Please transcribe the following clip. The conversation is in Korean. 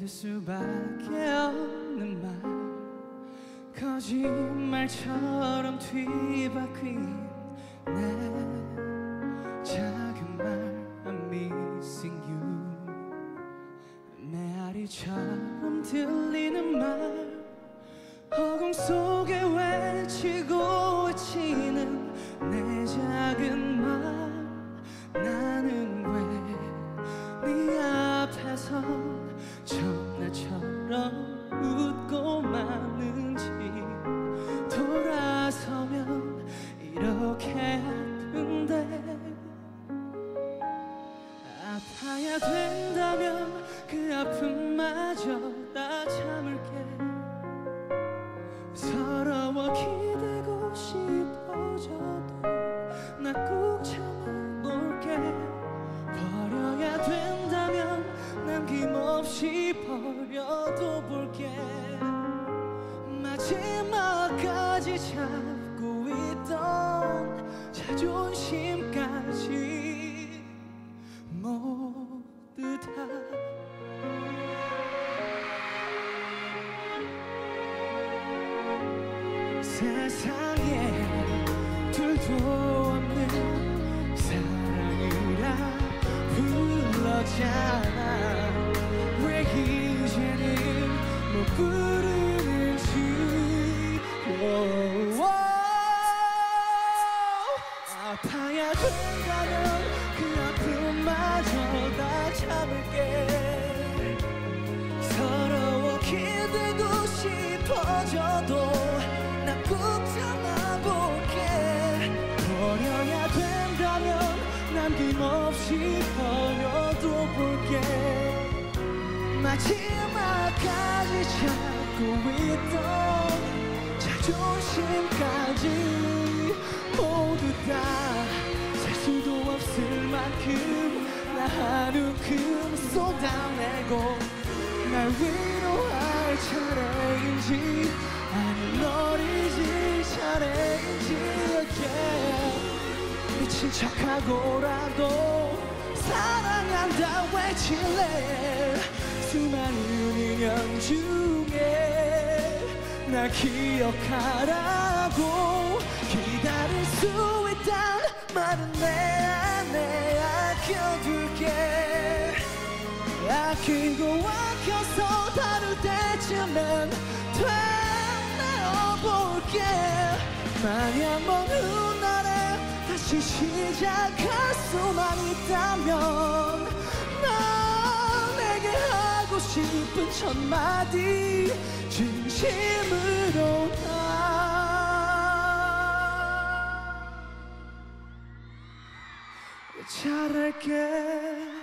믿을 수밖에 없는 말, 거짓말처럼 뒤바뀐 내 작은 말 I'm missing you. 메아리처럼 들리는 말, 허공 속에 외치고 외치는 내 작은 말, 나는 왜 네 앞에서 전나처럼 웃고 마는지, 돌아서면 이렇게 아픈데, 아파야 된다면 그 아픔마저 다 참을게. 서러워 기대고 싶어져도 나 꾹 참아볼게. 버려야 된다면 남김없이 버려도 볼게. 마지막까지 잡고 있던 자존심까지 모두 다 세상에 둘도 없는 사랑이라 불렀잖아. 왜 이제는 못 부르는지. 아파야 된다면 그 아픔마저 다 참을게. 서러워 기대고 싶어져도 나 꾹 참아볼게. 버려야 된다면 남김없이 버려도 볼게. 마지막까지 잡고 있던 자존심까지 모두 다 살 수도 없을 만큼 나 한 움큼 쏟아내고, 날 위로할 차례인지 아니 널 잊을 차례인지. 미친 척하고라도 사랑한다 외칠래. 수많은 인연 중에 날 기억하라고 기다릴 수 있단 말은 내 안에 아껴둘게. 아끼고 아껴서 다룰 때쯤엔 되뇌어볼게. 만약 먼 훗날에 다시 시작할 수만 있다면 난 내게 하고 싶은 첫마디 진심으로 나 잘할게.